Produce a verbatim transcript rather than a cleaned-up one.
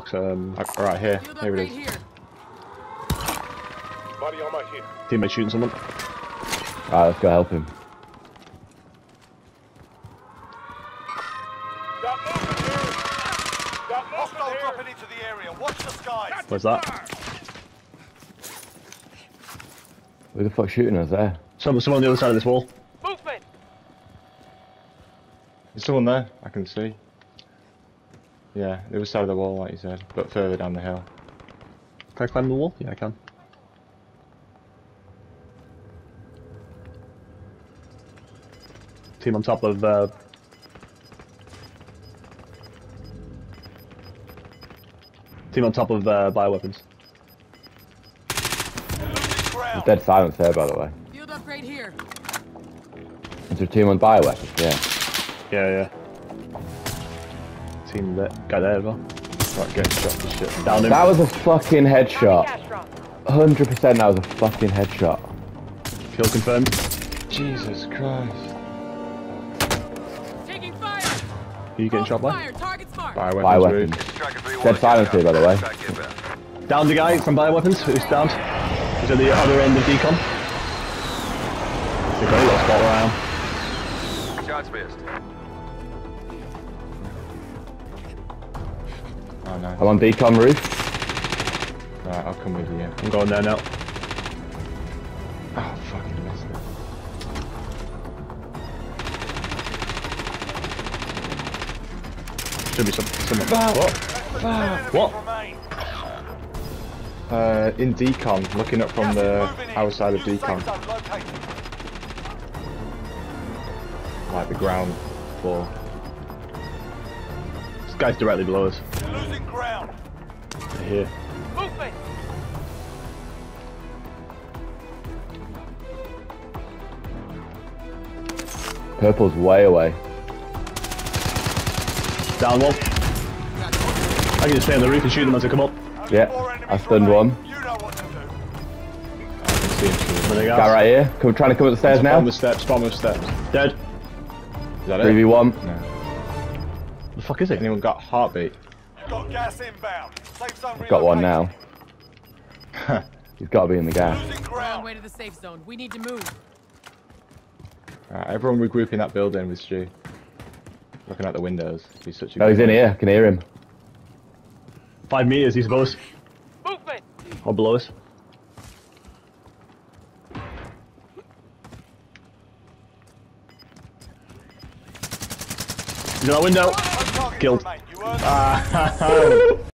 box. Um, right here. Here it is. Here. Body armor here. Teammate shooting someone. Alright, let's go help him. Got movement here. Got Hostile movement dropping here. into the area. Watch the skies. Where's that? Who the fuck's shooting us there? Someone, someone on the other side of this wall. Movement. There's someone there, I can see. Yeah, the other side of the wall, like you said, but further down the hill. Can I climb the wall? Yeah, I can. Team on top of. Uh... Team on top of uh, bioweapons. There's dead silence there, by the way. Field upgrade here. Is there a team on bioweapons? Yeah. Yeah, yeah. Team that guy there as well. Right, getting shot for shit. Down him. That was a fucking headshot. one hundred percent that was a fucking headshot. Kill confirmed. Jesus Christ. Taking fire. Who you getting shot by? Fire. Target's marked. Bioweapons. Bioweapons. Dead silence here, by the way. Down the guy from bioweapons. Who's down? He's at the other end of decon. They've got a little spot where I am. Shots missed. Oh no. I'm on decon roof. Right, I'll come with you. I'm going there now. Oh, fucking missed it. Should be some. some Ah. what? What? Remain. Uh, in decon, looking up from the outside of New decon, safe zone located. like the ground floor. This guy's directly below us. You're losing ground. They're here. Movement. Purple's way away. Down one. I can just stay on the roof and shoot them as they come up. Only Yeah, four enemies I stunned remain. one. You know what to do. I can see him shooting. There they go. Guy right here. Come, trying to come up the stairs now. Bottom of steps, bottom of steps. Dead. Is that three v it? one. No. The fuck is it? Anyone got heartbeat? You've got gas inbound. Safe zone I've got one now. relocated. He's got to be in the gas. Losing Long ground. way to the safe zone. We need to move. Right, everyone regroup in that building with Stu. Looking out the windows. He's such a No, good he's in man. here. I can hear him. Five meters, he's above us. Movement. Or below us. He's in that window. No targets Killed. remain. You earned Ah,